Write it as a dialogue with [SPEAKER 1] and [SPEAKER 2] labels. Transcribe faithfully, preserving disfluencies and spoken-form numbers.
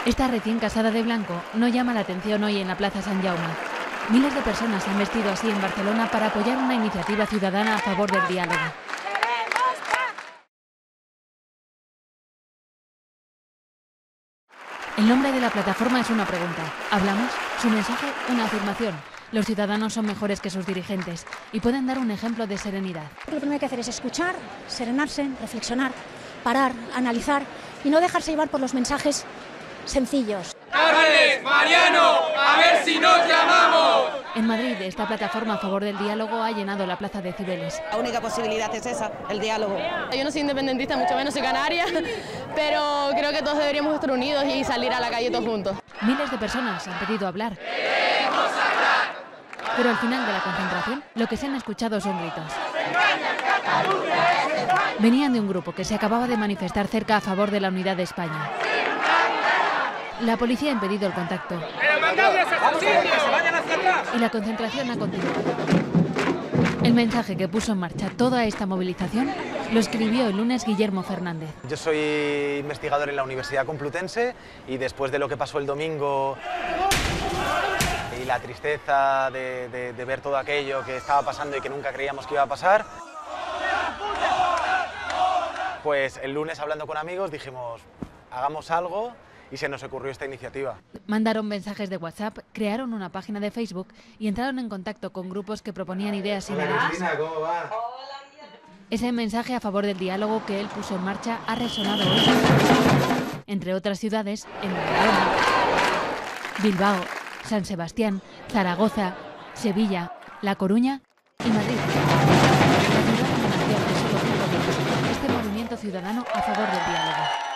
[SPEAKER 1] Esta recién casada de blanco no llama la atención hoy en la Plaza Sant Jaume. Miles de personas se han vestido así en Barcelona para apoyar una iniciativa ciudadana a favor del diálogo. El nombre de la plataforma es una pregunta. ¿Hablamos? Su mensaje, una afirmación. Los ciudadanos son mejores que sus dirigentes y pueden dar un ejemplo de serenidad.
[SPEAKER 2] Lo primero que hay que hacer es escuchar, serenarse, reflexionar, parar, analizar y no dejarse llevar por los mensajes sencillos.
[SPEAKER 3] ¡Cárdenas, Mariano! ¡A ver si nos llamamos!
[SPEAKER 1] En Madrid, esta plataforma a favor del diálogo ha llenado la plaza de Cibeles.
[SPEAKER 4] La única posibilidad es esa, el diálogo.
[SPEAKER 5] Yo no soy independentista, mucho menos soy canaria, pero creo que todos deberíamos estar unidos y salir a la calle todos juntos.
[SPEAKER 1] Miles de personas han pedido hablar.
[SPEAKER 3] ¡Queremos hablar!
[SPEAKER 1] Pero al final de la concentración, lo que se han escuchado son gritos. Venían de un grupo que se acababa de manifestar cerca a favor de la unidad de España. La policía ha impedido el contacto. Y la concentración ha continuado. El mensaje que puso en marcha toda esta movilización lo escribió el lunes Guillermo Fernández.
[SPEAKER 6] Yo soy investigador en la Universidad Complutense y después de lo que pasó el domingo y la tristeza de, de, de ver todo aquello que estaba pasando y que nunca creíamos que iba a pasar, pues el lunes hablando con amigos dijimos, hagamos algo. Y se nos ocurrió esta iniciativa.
[SPEAKER 1] Mandaron mensajes de WhatsApp, crearon una página de Facebook y entraron en contacto con grupos que proponían ideas similares.
[SPEAKER 6] Hola, Cristina, ¿cómo va?
[SPEAKER 1] Ese mensaje a favor del diálogo que él puso en marcha ha resonado hoy. Entre otras ciudades, en Barcelona, Bilbao, San Sebastián, Zaragoza, Sevilla, La Coruña y Madrid. La ciudad nació hace solo cinco días, este movimiento ciudadano a favor del diálogo.